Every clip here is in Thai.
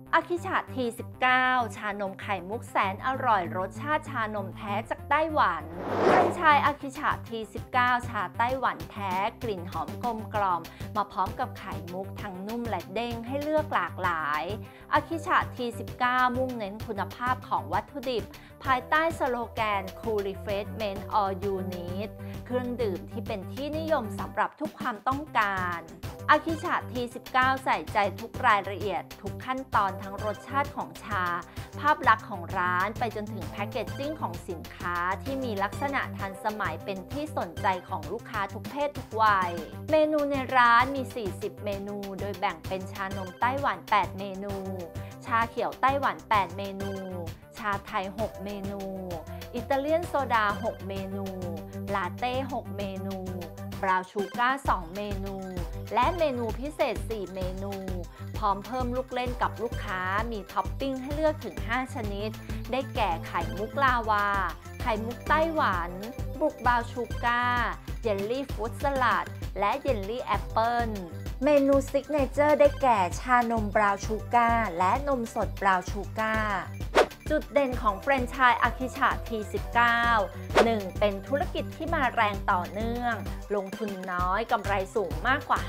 อาคิชะที19ชานมไข่มุกแสนอร่อยรสชาติชานมแท้จากไต้หวันแฟรนไชส์อาคิชะที19ชาไต้หวันแท้กลิ่นหอมกลมกล่อมมาพร้อมกับไข่มุกทั้งนุ่มและเด้งให้เลือกหลากหลายอาคิชะที19มุ่งเน้นคุณภาพของวัตถุดิบภายใต้สโลแกน Cool Refreshment All You Need เครื่องดื่มที่เป็นที่นิยมสำหรับทุกความต้องการอาคิชะที19ใส่ใจทุกรายละเอียดทุกขั้นตอนทั้งรสชาติของชาภาพลักษณ์ของร้านไปจนถึงแพคเกจจิ้งของสินค้าที่มีลักษณะทันสมัยเป็นที่สนใจของลูกค้าทุกเพศทุกวัยเมนูในร้านมี40เมนูโดยแบ่งเป็นชานมไต้หวัน8เมนูชาเขียวไต้หวัน8เมนูชาไทย6เมนูอิตาเลียนโซดา6เมนูลาเต้6เมนูบราวน์ชูการ์2เมนูและเมนูพิเศษ4เมนูพร้อมเพิ่มลูกเล่นกับลูกค้ามีท็อปปิ้งให้เลือกถึง5ชนิดได้แก่ไข่มุกลาวาไข่มุกไต้หวันบุกบราวน์ชูการ์เยลลี่ฟรุตสลัดและเยลลี่แอปเปิลเมนูซิกเนเจอร์ได้แก่ชานมบราวน์ชูการ์และนมสดบราวน์ชูการ์จุดเด่นของแฟรนไชส์อาคิชะที19 1. เป็นธุรกิจที่มาแรงต่อเนื่องลงทุนน้อยกำไรสูงมากกว่า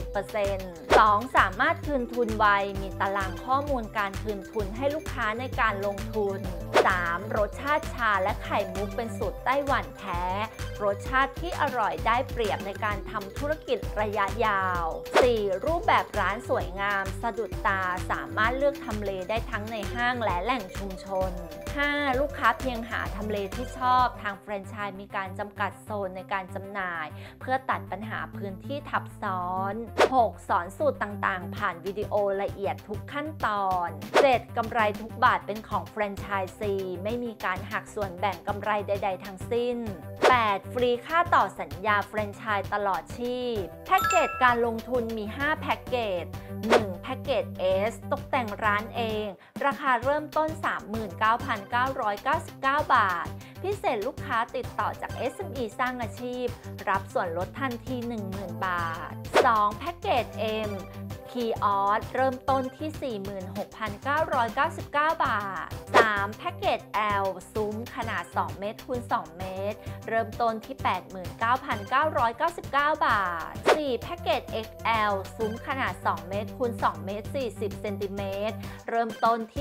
50% 2. สามารถคืนทุนไวมีตารางข้อมูลการคืนทุนให้ลูกค้าในการลงทุน 3. รสชาติชาและไข่มุกเป็นสูตรไต้หวันแท้รสชาติที่อร่อยได้เปรียบในการทำธุรกิจระยะยาว 4. รูปแบบร้านสวยงามสะดุดตาสามารถเลือกทำเลได้ทั้งในห้างและแหล่งชุมชน 5. ลูกค้าเพียงหาทำเลที่ชอบทางแฟรนไชส์มีการจำกัดโซนในการจำหน่ายเพื่อตัดปัญหาพื้นที่ทับซ้อน 6. สอนสูตรต่างๆผ่านวิดีโอละเอียดทุกขั้นตอน 7. กำไรทุกบาทเป็นของแฟรนไชส์ซีไม่มีการหักส่วนแบ่งกำไรใดๆทั้งสิ้น 8. ฟรีค่าต่อสัญญาแฟรนไชส์ตลอดชีพแพ็กเกจการลงทุนมี5แพ็กเกจ 1. แพ็กเกจ S ตกแต่งร้านเองราคาเริ่มต้น 39,999 บาทพิเศษลูกค้าติดต่อจาก SME สร้างอาชีพรับส่วนลดทันที 10,000 บาท 2. แพ็กเกจ Mคีออสเริ่มต้นที่ 46,999 บาท 3. แพ็กเกจ L ซุ้มขนาด2เมตรคูณ2เมตรเริ่มต้นที่ 89,999 บาท 4. แพ็กเกจ XL ซุ้มขนาด2เมตรคูณ2เมตร40เซนติเมตรเริ่มต้นที่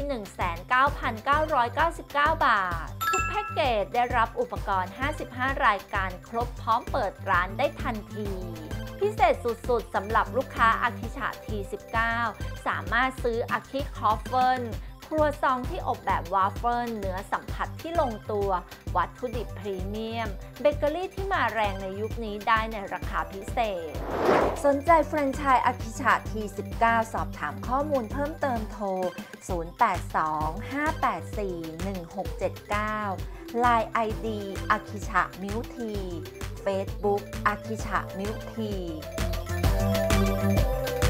19,999 บาททุกแพ็กเกจได้รับอุปกรณ์55รายการครบพร้อมเปิดร้านได้ทันทีพิเศษสุดๆสำหรับลูกค้าอาคิชะที19สามารถซื้ออาคิคอฟเฟิลครัวซองที่อบแบบวาฟเฟิลเนื้อสัมผัสที่ลงตัววัตถุดิบพรีเมียมเบเกอรี่ที่มาแรงในยุคนี้ได้ในราคาพิเศษสนใจแฟรนไชส์อาคิชะที19สอบถามข้อมูลเพิ่มเติมโทร 0825841679 Line ID อาคิชะมิวที Facebook อาคิชะมิวที